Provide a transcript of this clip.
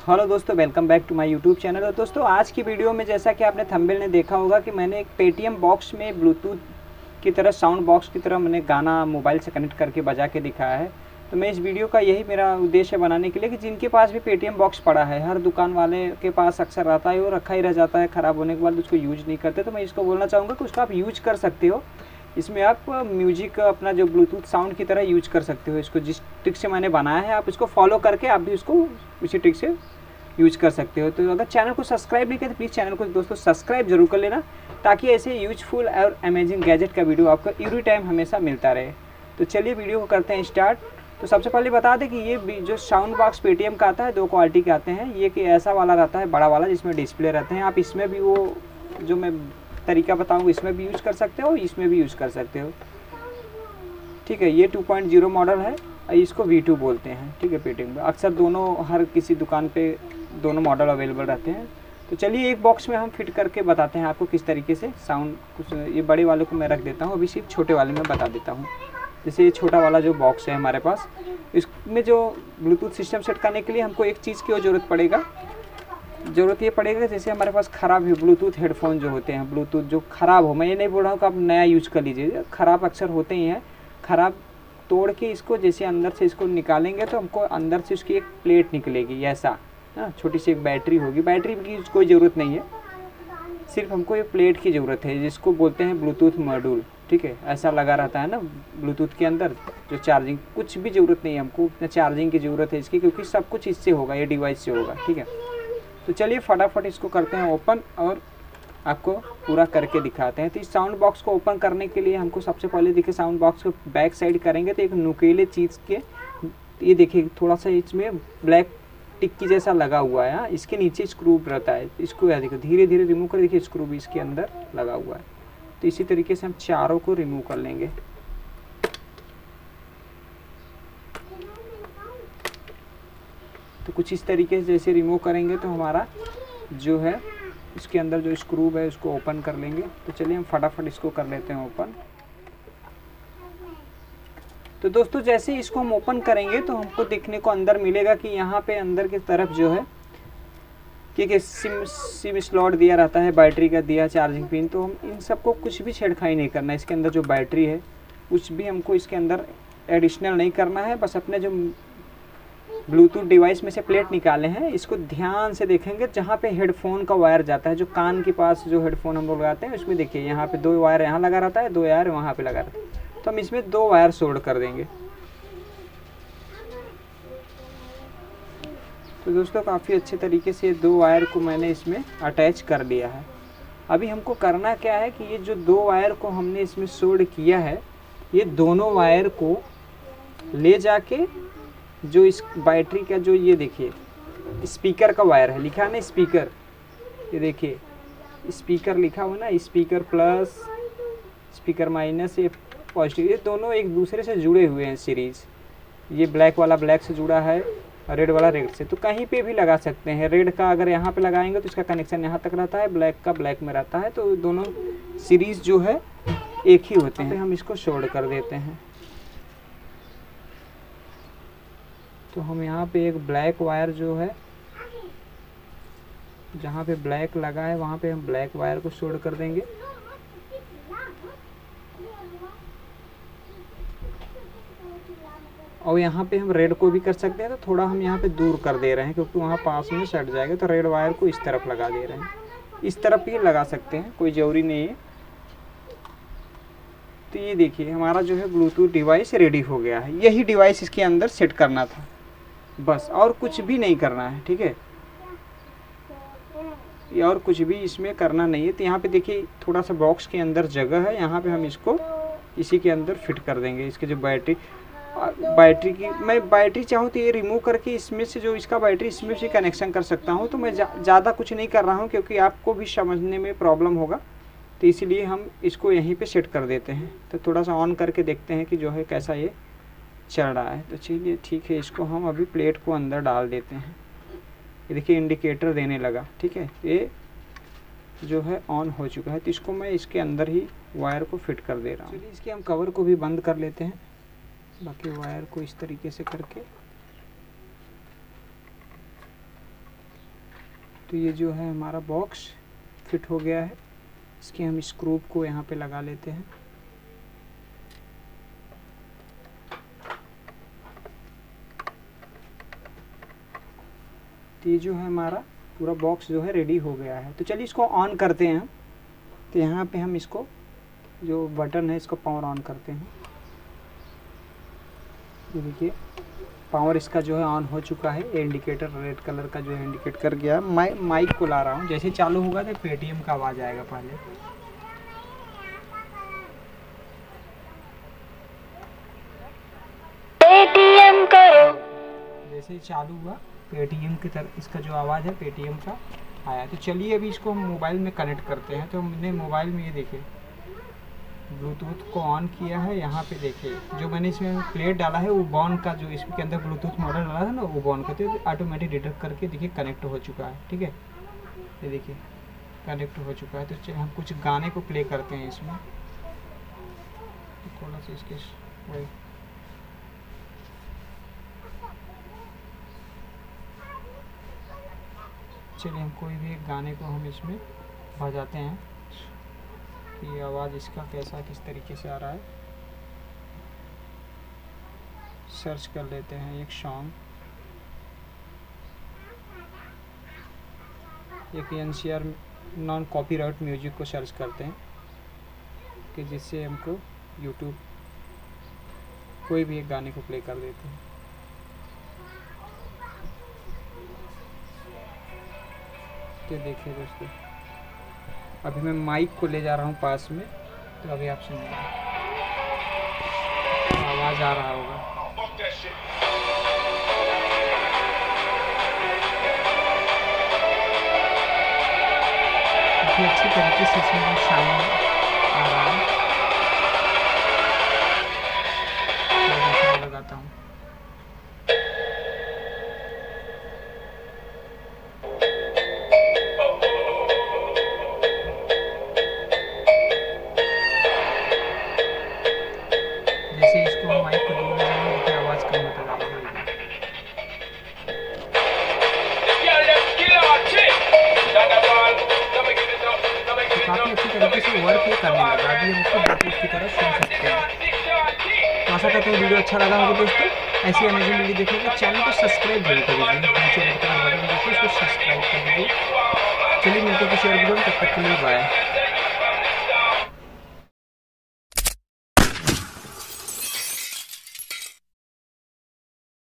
Hello दोस्तों, welcome back to my YouTube channel. और दोस्तों आज की वीडियो में जैसा कि आपने थंबनेल में देखा होगा कि मैंने एक पेटीएम बॉक्स में ब्लूटूथ की तरह, साउंड बॉक्स की तरह मैंने गाना मोबाइल से कनेक्ट करके बजा के दिखाया है। तो मैं इस वीडियो का यही मेरा उद्देश्य बनाने के लिए कि जिनके पास भी पेटीएम बॉक्स पड़ा है, हर दुकान वाले के पास अक्सर रहता है, वो रखा ही रह जाता है, ख़राब होने के बाद उसको यूज नहीं करते। तो मैं इसको बोलना चाहूँगा कि उसको आप यूज कर सकते हो। इसमें आप म्यूजिक अपना जो ब्लूटूथ साउंड की तरह यूज कर सकते हो। इसको जिस ट्रिक से मैंने बनाया है, आप इसको फॉलो करके आप भी उसको उसी ट्रिक से यूज कर सकते हो। तो अगर चैनल को सब्सक्राइब नहीं किया तो प्लीज़ चैनल को दोस्तों सब्सक्राइब जरूर कर लेना, ताकि ऐसे यूजफुल और अमेजिंग गैजेट का वीडियो आपको एवरी टाइम हमेशा मिलता रहे। तो चलिए वीडियो को करते हैं स्टार्ट। तो सबसे पहले बता दें कि ये जो साउंड बॉक्स पेटीएम का आता है, दो क्वालिटी के आते हैं। ये कि ऐसा वाला रहता है, बड़ा वाला, जिसमें डिस्प्ले रहते हैं। आप इसमें भी वो जो मैं तरीका बताऊँ इसमें भी यूज़ कर सकते हो, इसमें भी यूज़ कर सकते हो। ठीक है, ये 2.0 मॉडल है, इसको V2 बोलते हैं। ठीक है, पेटीएम में अक्सर दोनों, हर किसी दुकान पे दोनों मॉडल अवेलेबल रहते हैं। तो चलिए एक बॉक्स में हम फिट करके बताते हैं आपको किस तरीके से साउंड। कुछ ये बड़े वाले को मैं रख देता हूँ, अभी सिर्फ छोटे वाले में बता देता हूँ। जैसे ये छोटा वाला जो बॉक्स है हमारे पास, इसमें जो ब्लूटूथ सिस्टम सेट करने के लिए हमको एक चीज़ की ज़रूरत ये पड़ेगा, जैसे हमारे पास ख़राब है ब्लूटूथ हेडफोन जो होते हैं, ब्लूटूथ जो ख़राब हो, मैं ये नहीं बोल रहा हूँ कि आप नया यूज कर लीजिए, ख़राब अक्सर होते ही हैं। ख़राब तोड़ के इसको जैसे अंदर से इसको निकालेंगे तो हमको अंदर से उसकी एक प्लेट निकलेगी, ऐसा ना, छोटी सी एक बैटरी होगी। बैटरी की कोई ज़रूरत नहीं है, सिर्फ हमको एक प्लेट की ज़रूरत है, जिसको बोलते हैं ब्लूटूथ मॉड्यूल। ठीक है, ऐसा लगा रहता है ना ब्लूटूथ के अंदर, जो चार्जिंग, कुछ भी ज़रूरत नहीं है हमको, इतना चार्जिंग की ज़रूरत है इसकी, क्योंकि सब कुछ इससे होगा, ये डिवाइस से होगा। ठीक है, तो चलिए फटाफट इसको करते हैं ओपन और आपको पूरा करके दिखाते हैं। तो इस साउंड बॉक्स को ओपन करने के लिए हमको सबसे पहले देखिए, साउंड बॉक्स को बैक साइड करेंगे तो एक नुकीले चीज़ के, ये देखिए थोड़ा सा इसमें ब्लैक टिक्की जैसा लगा हुआ है। इसके नीचे स्क्रू रहता है, इसको याद देखो धीरे धीरे रिमूव कर, देखिए स्क्रू भी इसके अंदर लगा हुआ है। तो इसी तरीके से हम चारों को रिमूव कर लेंगे। तो कुछ इस तरीके से जैसे रिमूव करेंगे तो हमारा जो है इसके अंदर जो स्क्रू है उसको ओपन कर लेंगे। तो चलिए हम फटाफट इसको कर लेते हैं ओपन। तो दोस्तों जैसे ही इसको हम ओपन करेंगे तो हमको देखने को अंदर मिलेगा कि यहाँ पे अंदर की तरफ जो है कि सिम स्लॉट दिया रहता है, बैटरी का दिया, चार्जिंग पिन। तो हम इन सबको कुछ भी छेड़खानी नहीं करना है। इसके अंदर जो बैटरी है कुछ भी हमको इसके अंदर एडिशनल नहीं करना है। बस अपने जो ब्लूटूथ डिवाइस में से प्लेट निकाले हैं, इसको ध्यान से देखेंगे, जहाँ पे हेडफोन का वायर जाता है, जो कान के पास जो हेडफोन हम लोग लगाते हैं, उसमें देखिए यहाँ पे 2 वायर यहाँ लगा रहता है, 2 वायर वहाँ पे लगा रहता है। तो हम इसमें 2 वायर सोल्ड कर देंगे। तो दोस्तों काफ़ी अच्छे तरीके से 2 वायर को मैंने इसमें अटैच कर लिया है। अभी हमको करना क्या है कि ये जो 2 वायर को हमने इसमें सोल्ड किया है, ये दोनों वायर को ले जाके जो इस बैटरी का जो, ये देखिए स्पीकर का वायर है, लिखा है ना स्पीकर, ये देखिए स्पीकर लिखा हुआ ना, स्पीकर प्लस, स्पीकर माइनस, ये पॉजिटिव, ये दोनों एक दूसरे से जुड़े हुए हैं सीरीज़। ये ब्लैक वाला ब्लैक से जुड़ा है, रेड वाला रेड से। तो कहीं पे भी लगा सकते हैं। रेड का अगर यहाँ पे लगाएंगे तो इसका कनेक्शन यहाँ तक रहता है, ब्लैक का ब्लैक में रहता है। तो दोनों सीरीज़ जो है एक ही होते हैं। हम इसको शॉर्ट कर देते हैं। तो हम यहाँ पे एक ब्लैक वायर जो है, जहाँ पे ब्लैक लगा है वहाँ पे हम ब्लैक वायर को शॉर्ट कर देंगे। और यहाँ पे हम रेड को भी कर सकते हैं। तो थोड़ा हम यहाँ पे दूर कर दे रहे हैं, क्योंकि वहाँ पास में सट जाएगा। तो रेड वायर को इस तरफ लगा दे रहे हैं, इस तरफ भी लगा सकते हैं, कोई ज़रूरी नहीं है। तो ये देखिए हमारा जो है ब्लूटूथ डिवाइस रेडी हो गया है। यही डिवाइस इसके अंदर सेट करना था बस, और कुछ भी नहीं करना है। ठीक है, ये और कुछ भी इसमें करना नहीं है। तो यहाँ पे देखिए थोड़ा सा बॉक्स के अंदर जगह है, यहाँ पे हम इसको इसी के अंदर फिट कर देंगे। इसके जो बैटरी की, मैं बैटरी चाहूँ तो ये रिमूव करके इसमें से जो इसका बैटरी, इसमें से कनेक्शन कर सकता हूँ। तो मैं ज़्यादा कुछ नहीं कर रहा हूँ, क्योंकि आपको भी समझने में प्रॉब्लम होगा, तो इसीलिए हम इसको यहीं पे सेट कर देते हैं। तो थोड़ा सा ऑन करके देखते हैं कि जो है कैसा ये चल रहा है। तो चलिए ठीक है, इसको हम अभी प्लेट को अंदर डाल देते हैं। ये देखिए इंडिकेटर देने लगा। ठीक है, ये जो है ऑन हो चुका है। तो इसको मैं इसके अंदर ही वायर को फिट कर दे रहा हूँ। चलिए इसके हम कवर को भी बंद कर लेते हैं, बाकी वायर को इस तरीके से करके तो ये जो है हमारा बॉक्स फिट हो गया है। इसके हम स्क्रू को यहाँ पे लगा लेते हैं। तो ये जो है हमारा पूरा बॉक्स जो है रेडी हो गया है। तो चलिए इसको ऑन करते हैं। तो यहाँ पे हम इसको जो बटन है इसको पावर ऑन करते हैं। ये देखिए पावर इसका जो है ऑन हो चुका है। ये इंडिकेटर रेड कलर का जो है इंडिकेट कर गया। माइक को ला रहा हूँ, जैसे चालू होगा तो पेटीएम का आवाज़ आएगा। पहले पेटीएम करो। जैसे ही चालू हुआ पेटीएम की तरह इसका जो आवाज़ है पेटीएम का आया। तो चलिए अभी इसको हम मोबाइल में कनेक्ट करते हैं। तो हमने मोबाइल में ये देखिए ब्लूटूथ को ऑन किया है। यहाँ पे देखिए जो मैंने इसमें प्लेट डाला है वो बॉन का, जो इसके अंदर ब्लूटूथ मॉडल डाला था ना वो बॉन करते तो ऑटोमेटिक डिटेक्ट करके देखिए कनेक्ट हो चुका है। ठीक है, ये देखिए कनेक्ट हो चुका है। तो हम कुछ गाने को प्ले करते हैं इसमें। थोड़ा सा इसके वही चलिए हम कोई भी एक गाने को हम इसमें बजाते हैं कि आवाज़ इसका कैसा किस तरीके से आ रहा है। सर्च कर लेते हैं एक सॉन्ग, एक NCR नॉन कॉपीराइट म्यूजिक को सर्च करते हैं कि जिससे हमको यूट्यूब कोई भी एक गाने को प्ले कर देते हैं। तो देखिए दोस्तों अभी मैं माइक को ले जा रहा हूँ पास में। तो अभी आप सुनिए आवाज़ आ रहा होगा। काफ़ी अच्छी तरीके से इसमें साउंड आ रहा है। तो लगाता हूँ। जैसे इसको हम माइक को दूर ले जाएंगे तो आवाज़ कम होता जाएगा। तो काफ़ी अच्छी तरीके से वर्क ये करने लगा। अभी हम इसको ब्लूटूथ की तरह सुन सकते हैं। तो आशा करते हैं वीडियो अच्छा लगा होगा दोस्तों। ऐसी अमेजिंग वीडियो देखने के चैनल को सब्सक्राइब जरूर कर दीजिए। नीचे रेड कलर बटन देखिए उसको सब्सक्राइब कर दीजिए। चलिए मिलते हैं किसी और वीडियो में, तब तक के लिए बाय।